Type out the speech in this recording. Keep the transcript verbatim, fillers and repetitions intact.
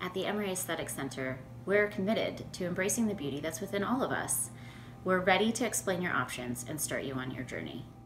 At the Emory Aesthetic Center, we're committed to embracing the beauty that's within all of us. We're ready to explain your options and start you on your journey.